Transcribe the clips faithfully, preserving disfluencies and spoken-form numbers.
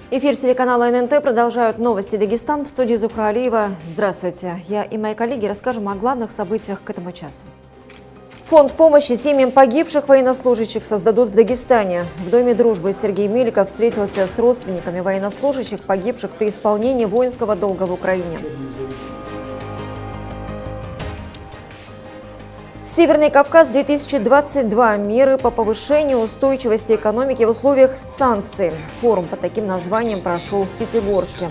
Эфир телеканала эн эн тэ продолжают новости Дагестан. В студии Зухра Алиева. Здравствуйте. Я и мои коллеги расскажем о главных событиях к этому часу. Фонд помощи семьям погибших военнослужащих создадут в Дагестане. В Доме дружбы Сергей Меликов встретился с родственниками военнослужащих, погибших при исполнении воинского долга в Украине. Северный Кавказ-две тысячи двадцать два. Меры по повышению устойчивости экономики в условиях санкций. Форум под таким названием прошел в Пятигорске.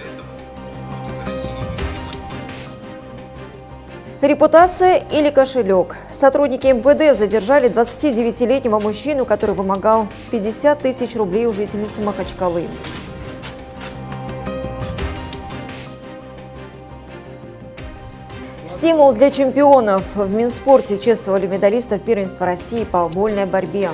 Репутация или кошелек? Сотрудники эм вэ дэ задержали двадцатидевятилетнего мужчину, который вымогал пятьдесят тысяч рублей у жительницы Махачкалы. Стимул для чемпионов. В Минспорте чествовали медалистов первенства России по вольной борьбе.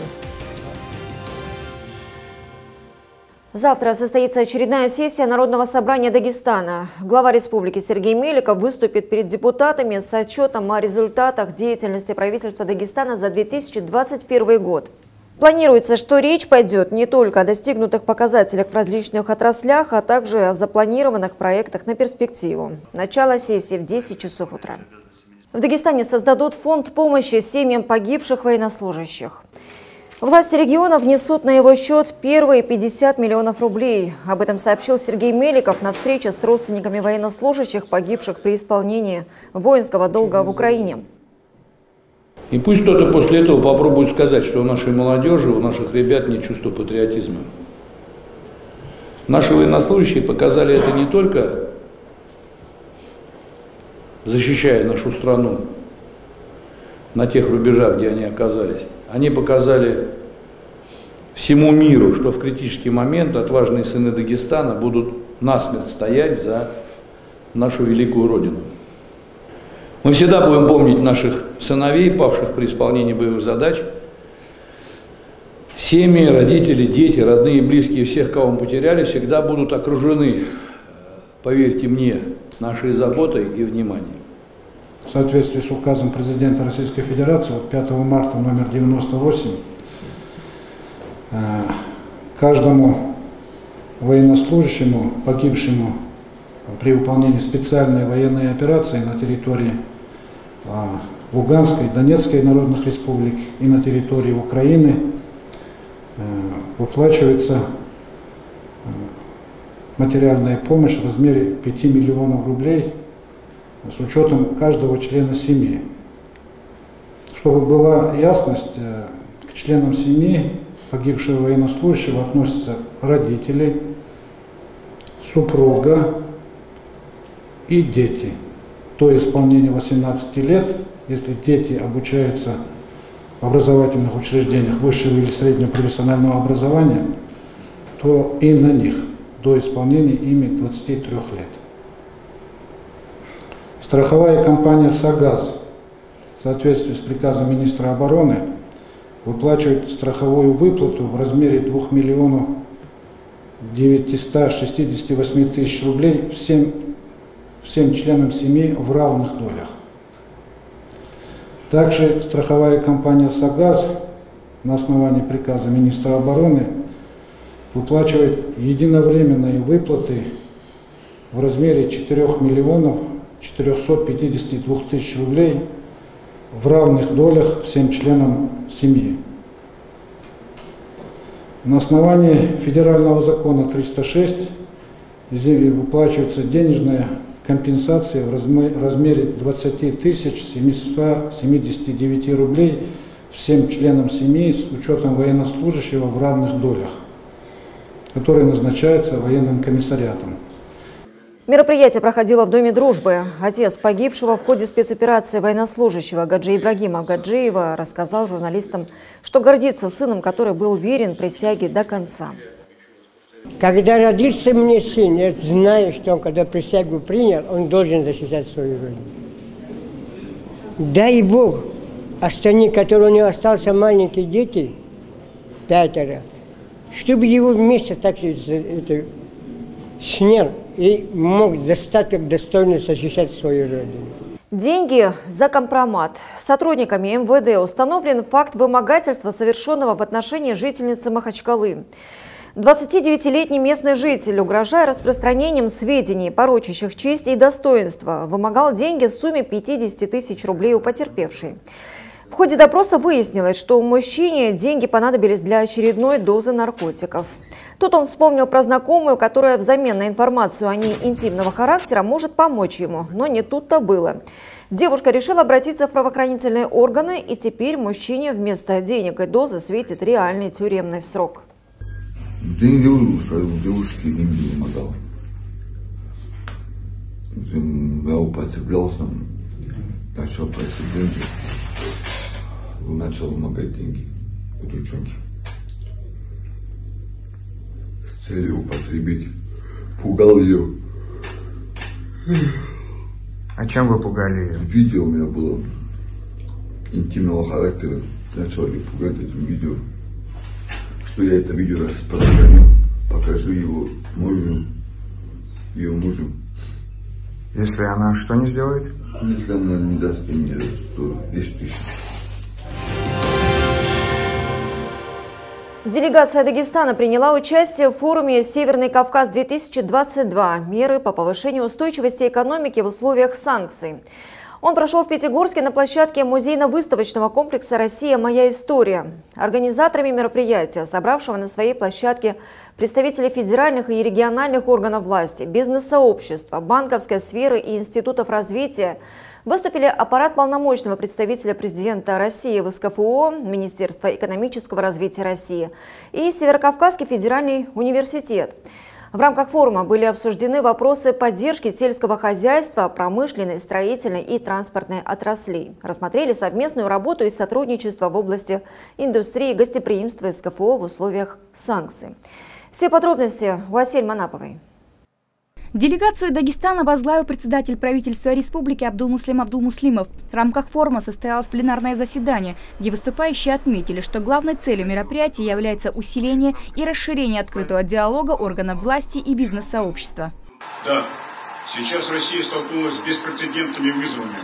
Завтра состоится очередная сессия Народного собрания Дагестана. Глава республики Сергей Меликов выступит перед депутатами с отчетом о результатах деятельности правительства Дагестана за две тысячи двадцать первый год. Планируется, что речь пойдет не только о достигнутых показателях в различных отраслях, а также о запланированных проектах на перспективу. Начало сессии в десять часов утра. В Дагестане создадут фонд помощи семьям погибших военнослужащих. Власти региона внесут на его счет первые пятьдесят миллионов рублей. Об этом сообщил Сергей Меликов на встрече с родственниками военнослужащих, погибших при исполнении воинского долга в Украине. И пусть кто-то после этого попробует сказать, что у нашей молодежи, у наших ребят нет чувства патриотизма. Наши военнослужащие показали это не только защищая нашу страну на тех рубежах, где они оказались. Они показали всему миру, что в критический момент отважные сыны Дагестана будут насмерть стоять за нашу великую Родину. Мы всегда будем помнить наших сыновей, павших при исполнении боевых задач. Семьи, родители, дети, родные, близкие, всех, кого мы потеряли, всегда будут окружены, поверьте мне, нашей заботой и вниманием. В соответствии с указом президента Российской Федерации от пятого марта номер девяносто восемь, каждому военнослужащему, погибшему при выполнении специальной военной операции на территории Луганской, Донецкой народных республик и на территории Украины выплачивается материальная помощь в размере пяти миллионов рублей с учетом каждого члена семьи. Чтобы была ясность, к членам семьи погибшего военнослужащего относятся родители, супруга и дети. До исполнения восемнадцати лет, если дети обучаются в образовательных учреждениях высшего или среднего профессионального образования, то и на них до исполнения ими двадцати трёх лет. Страховая компания «Сагаз» в соответствии с приказом министра обороны выплачивает страховую выплату в размере двух миллионов девятисот шестидесяти восьми тысяч рублей всем, всем членам семьи в равных долях. Также страховая компания «Сагаз» на основании приказа министра обороны выплачивает единовременные выплаты в размере четырёх миллионов четырёхсот пятидесяти двух тысяч рублей в равных долях всем членам семьи. На основании федерального закона триста шесть выплачивается денежная компенсация в размере двадцати тысяч семисот семидесяти девяти рублей всем членам семьи с учетом военнослужащего в равных долях, который назначается военным комиссариатом. Мероприятие проходило в Доме дружбы. Отец погибшего в ходе спецоперации военнослужащего Гаджи Ибрагима Гаджиева рассказал журналистам, что гордится сыном, который был верен присяге до конца. Когда родился мне сын, я знаю, что он, когда присягу принял, он должен защищать свою родину. Дай Бог, остальные, которые у него остался, маленькие дети, пятеро, чтобы его вместе так это, снял и мог достаточно достойно защищать свою родину. Деньги за компромат. Сотрудниками эм вэ дэ установлен факт вымогательства, совершенного в отношении жительницы Махачкалы. двадцатидевятилетний местный житель, угрожая распространением сведений, порочащих честь и достоинство, вымогал деньги в сумме пятидесяти тысяч рублей у потерпевшей. В ходе допроса выяснилось, что мужчине деньги понадобились для очередной дозы наркотиков. Тут он вспомнил про знакомую, которая взамен на информацию о ней интимного характера может помочь ему, но не тут-то было. Девушка решила обратиться в правоохранительные органы, и теперь мужчине вместо денег и дозы светит реальный тюремный срок. Деньги у девушки деньги вымогал. Я употреблялся, начал просить деньги, начал вымогать деньги у девчонки. С целью употребить. Пугал ее. А чем вы пугали ее? Видео у меня было интимного характера. Начал ее пугать этим видео. Что я это видео распространю, покажу его мужу, ее мужу. Если она что не сделает? Если она не даст мне сто десять тысяч. Делегация Дагестана приняла участие в форуме «Северный Кавказ-две тысячи двадцать два. Меры по повышению устойчивости экономики в условиях санкций». Он прошел в Пятигорске на площадке музейно-выставочного комплекса «Россия. Моя история». Организаторами мероприятия, собравшего на своей площадке представители федеральных и региональных органов власти, бизнес-сообщества, банковской сферы и институтов развития, выступили аппарат полномочного представителя президента России в СКФО, Министерство экономического развития России и Северокавказский федеральный университет. В рамках форума были обсуждены вопросы поддержки сельского хозяйства, промышленной, строительной и транспортной отраслей. Рассмотрели совместную работу и сотрудничество в области индустрии и гостеприимства СКФО в условиях санкций. Все подробности у Асель Манаповой. Делегацию Дагестана возглавил председатель правительства республики Абдулмуслим Абдулмуслимов. В рамках форума состоялось пленарное заседание, где выступающие отметили, что главной целью мероприятия является усиление и расширение открытого диалога органов власти и бизнес-сообщества. Да, сейчас Россия столкнулась с беспрецедентными вызовами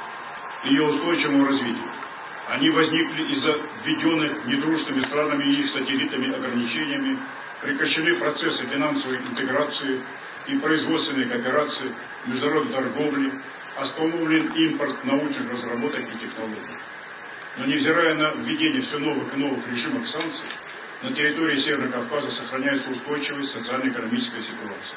ее устойчивому развитию. Они возникли из-за введенных недружественными странами и их сателлитами ограничениями, прекращены процессы финансовой интеграции и производственной кооперации, международной торговли, остановлен импорт научных разработок и технологий. Но невзирая на введение все новых и новых режимов санкций, на территории Северного Кавказа сохраняется устойчивость социально-экономической ситуации.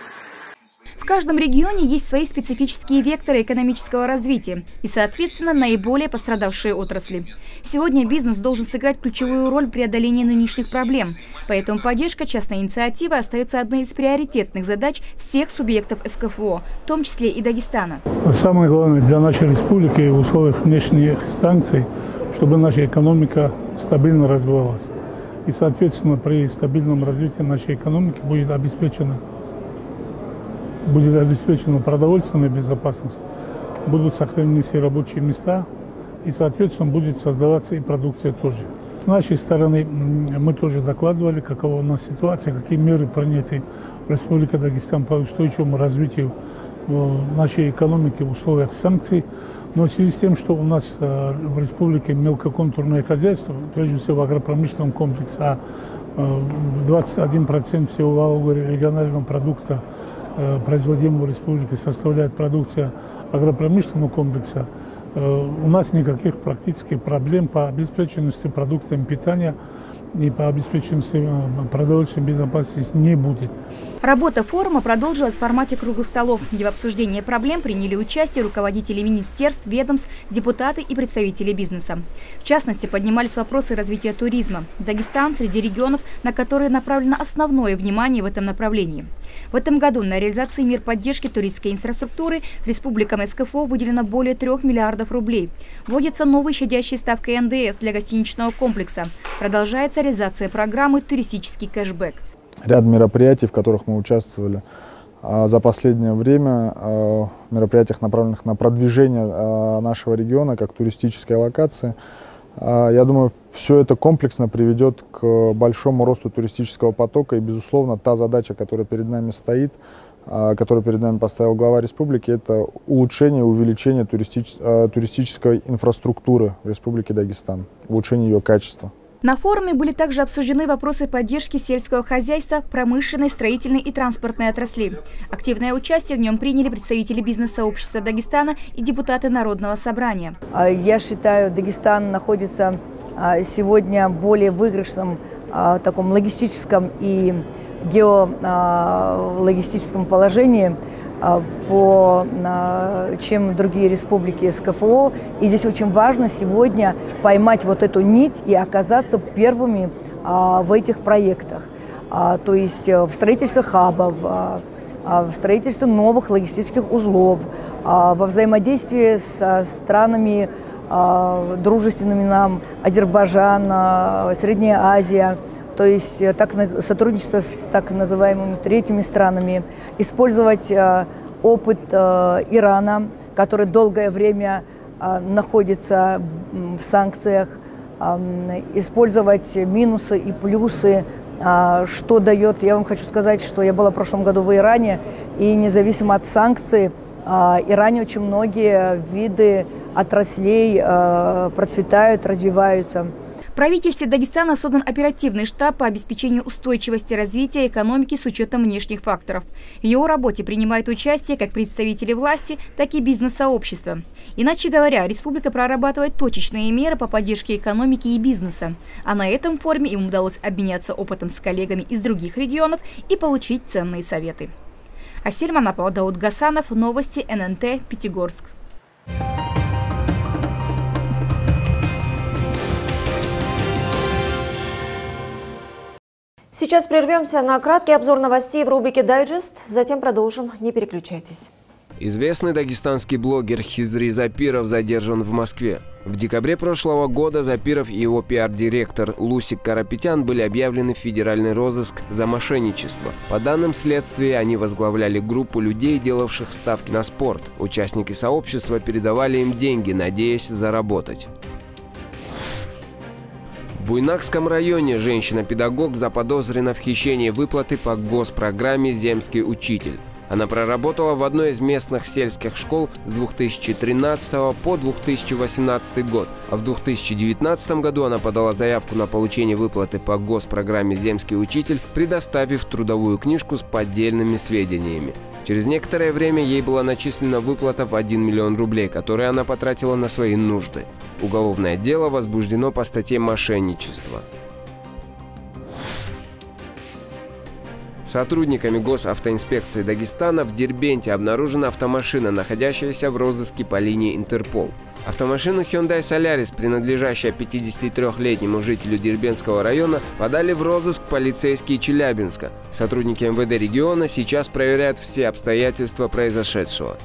В каждом регионе есть свои специфические векторы экономического развития и, соответственно, наиболее пострадавшие отрасли. Сегодня бизнес должен сыграть ключевую роль в преодолении нынешних проблем. Поэтому поддержка частной инициативы остается одной из приоритетных задач всех субъектов СКФО, в том числе и Дагестана. Самое главное для нашей республики в условиях внешних санкций, чтобы наша экономика стабильно развивалась. И, соответственно, при стабильном развитии нашей экономики будет обеспечена будет обеспечена продовольственная безопасность, будут сохранены все рабочие места и, соответственно, будет создаваться и продукция тоже. С нашей стороны мы тоже докладывали, какова у нас ситуация, какие меры приняты в Республике Дагестан по устойчивому развитию нашей экономики в условиях санкций. Но в связи с тем, что у нас в республике мелкоконтурное хозяйство, прежде всего в агропромышленном комплексе, а двадцать один процент всего валового регионального продукта, производимого в республике, составляет продукция агропромышленного комплекса, у нас никаких практически проблем по обеспеченности продуктами питания и по обеспеченности продовольственной безопасности не будет. Работа форума продолжилась в формате круглых столов, где в обсуждении проблем приняли участие руководители министерств, ведомств, депутаты и представители бизнеса. В частности, поднимались вопросы развития туризма. Дагестан среди регионов, на которые направлено основное внимание в этом направлении. В этом году на реализацию мер поддержки туристской инфраструктуры республикам СКФО выделено более трех миллиардов рублей. Вводится новая щадящая ставка эн дэ эс для гостиничного комплекса. Продолжается реализация программы «Туристический кэшбэк». Ряд мероприятий, в которых мы участвовали за последнее время, в мероприятиях, направленных на продвижение нашего региона как туристической локации. Я думаю, все это комплексно приведет к большому росту туристического потока. И, безусловно, та задача, которая перед нами стоит, которую перед нами поставил глава республики, это улучшение, увеличение туристич... туристической инфраструктуры в Республике Дагестан, улучшение ее качества. На форуме были также обсуждены вопросы поддержки сельского хозяйства, промышленной, строительной и транспортной отрасли. Активное участие в нем приняли представители бизнес-сообщества Дагестана и депутаты Народного собрания. Я считаю, Дагестан находится сегодня в более выигрышном таком логистическом и геологистическом положении, по, чем другие республики СКФО. И здесь очень важно сегодня поймать вот эту нить и оказаться первыми в этих проектах. То есть в строительстве хабов, в строительстве новых логистических узлов, во взаимодействии со странами дружественными нам, Азербайджан, Средняя Азия. То есть так, сотрудничество с так называемыми третьими странами, использовать э, опыт э, Ирана, который долгое время э, находится в санкциях, э, использовать минусы и плюсы, э, что дает. Я вам хочу сказать, что я была в прошлом году в Иране, и независимо от санкций, э, в Иране очень многие виды отраслей э, процветают, развиваются. В правительстве Дагестана создан оперативный штаб по обеспечению устойчивости развития экономики с учетом внешних факторов. В его работе принимают участие как представители власти, так и бизнес-сообщества. Иначе говоря, республика прорабатывает точечные меры по поддержке экономики и бизнеса. А на этом форуме им удалось обменяться опытом с коллегами из других регионов и получить ценные советы. Асель Манапова, Дауд Гасанов, новости эн эн тэ, Пятигорск. Сейчас прервемся на краткий обзор новостей в рубрике «Дайджест», затем продолжим. Не переключайтесь. Известный дагестанский блогер Хизри Запиров задержан в Москве. В декабре прошлого года Запиров и его пиар-директор Лусик Карапетян были объявлены в федеральный розыск за мошенничество. По данным следствия, они возглавляли группу людей, делавших ставки на спорт. Участники сообщества передавали им деньги, надеясь заработать. В Буйнакском районе женщина-педагог заподозрена в хищении выплаты по госпрограмме «Земский учитель». Она проработала в одной из местных сельских школ с две тысячи тринадцатого по две тысячи восемнадцатый год, а в две тысячи девятнадцатом году она подала заявку на получение выплаты по госпрограмме «Земский учитель», предоставив трудовую книжку с поддельными сведениями. Через некоторое время ей была начислена выплата в один миллион рублей, которые она потратила на свои нужды. Уголовное дело возбуждено по статье «Мошенничество». Сотрудниками госавтоинспекции Дагестана в Дербенте обнаружена автомашина, находящаяся в розыске по линии Интерпол. Автомашину Hyundai Solaris, принадлежащая пятидесятитрёхлетнему жителю Дербентского района, подали в розыск полицейские Челябинска. Сотрудники эм вэ дэ региона сейчас проверяют все обстоятельства произошедшего.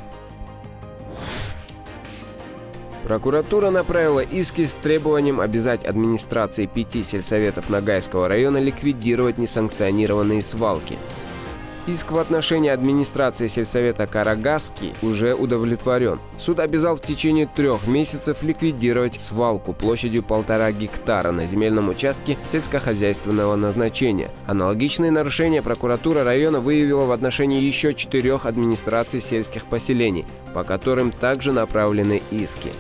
Прокуратура направила иски с требованием обязать администрации пяти сельсоветов Ногайского района ликвидировать несанкционированные свалки. Иск в отношении администрации сельсовета Карагаски уже удовлетворен. Суд обязал в течение трех месяцев ликвидировать свалку площадью полтора гектара на земельном участке сельскохозяйственного назначения. Аналогичные нарушения прокуратура района выявила в отношении еще четырех администраций сельских поселений, по которым также направлены иски.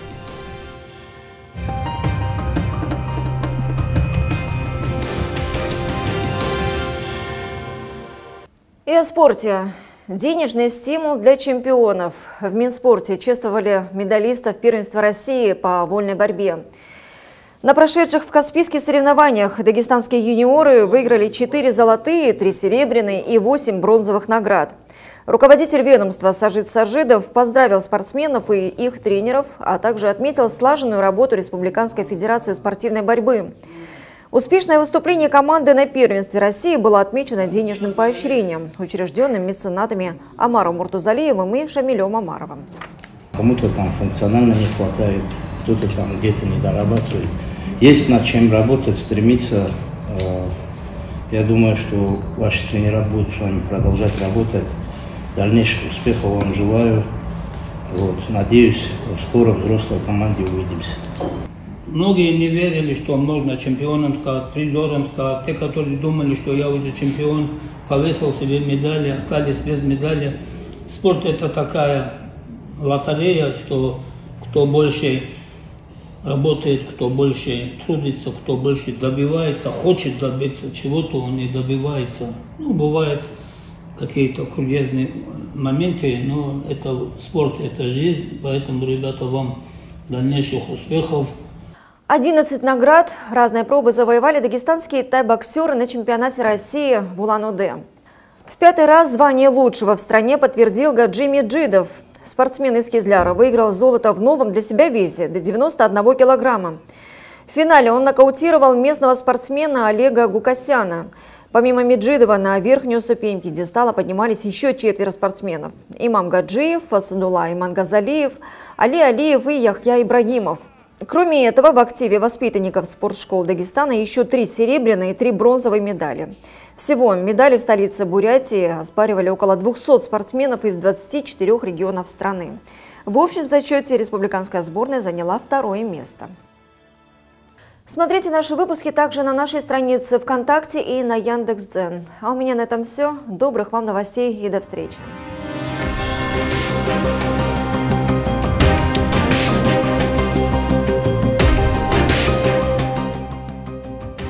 И о спорте. Денежный стимул для чемпионов. В Минспорте чествовали медалистов первенства России по вольной борьбе. На прошедших в Каспийске соревнованиях дагестанские юниоры выиграли четыре золотые, три серебряные и восемь бронзовых наград. Руководитель ведомства Сажид Сажидов поздравил спортсменов и их тренеров, а также отметил слаженную работу Республиканской федерации спортивной борьбы. Успешное выступление команды на первенстве России было отмечено денежным поощрением, учрежденным меценатами Омаром Муртузалиевым и Шамилем Омаровым. Кому-то там функционально не хватает, кто-то там где-то не дорабатывает. Есть над чем работать, стремиться. Я думаю, что ваши тренера будут с вами продолжать работать. Дальнейших успехов вам желаю. Вот. Надеюсь, скоро в взрослой команде увидимся. Многие не верили, что можно чемпионом стать, призером стать. Те, которые думали, что я уже чемпион, повесил себе медали, остались без медали. Спорт — это такая лотерея, что кто больше работает, кто больше трудится, кто больше добивается, хочет добиться чего-то, он не добивается. Ну, бывают какие-то курьезные моменты, но это спорт, это жизнь, поэтому, ребята, вам дальнейших успехов. одиннадцать наград, разные пробы завоевали дагестанские тай-боксеры на чемпионате России в Улан-Удэ. В пятый раз звание лучшего в стране подтвердил Гаджи Меджидов. Спортсмен из Кизляра выиграл золото в новом для себя весе до девяноста одного килограмма. В финале он нокаутировал местного спортсмена Олега Гукасяна. Помимо Меджидова на верхнюю ступень пьедестала поднимались еще четверо спортсменов. Имам Гаджиев, Асадулла Имангазалиев, Али Алиев и Яхья Ибрагимов. Кроме этого, в активе воспитанников спортшкол Дагестана еще три серебряные и три бронзовые медали. Всего медали в столице Бурятии оспаривали около двухсот спортсменов из двадцати четырёх регионов страны. В общем зачете республиканская сборная заняла второе место. Смотрите наши выпуски также на нашей странице ВКонтакте и на Яндекс.Дзен. А у меня на этом все. Добрых вам новостей и до встречи.